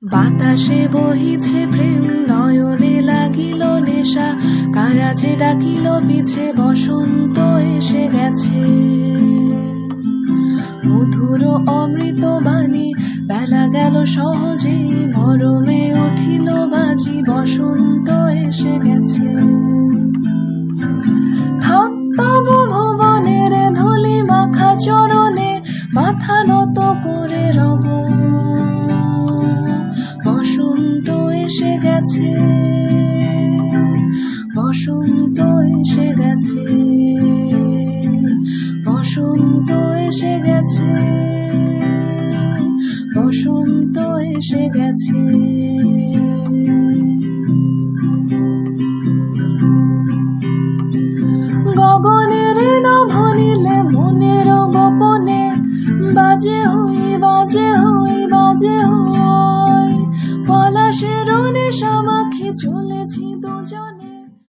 বাতাসে বহিছে প্রেম, নয়নে লাগিল নেশা, কারাজে ডাকিল পিছে, বসন্ত এসে গেছে। মধুর অমৃত বাণী, বেলা গেল সহজেই, মরমে উঠিল বাজি, বসন্ত এসে গেছে। থাক তবু ভুবনের ধুলি মাখা চরণে, মাথা নত করে রব। বসন্ত এসে গেছে, বসন্ত এসে গেছে, বসন্ত এসে গেছে, বসন্ত এসে গেছে। গগনের নভনীলে মনের গোপনে, বাজে হই বাজে হই বাজে হই, পলাশের নেশা মাখি চলেছি দুজনে।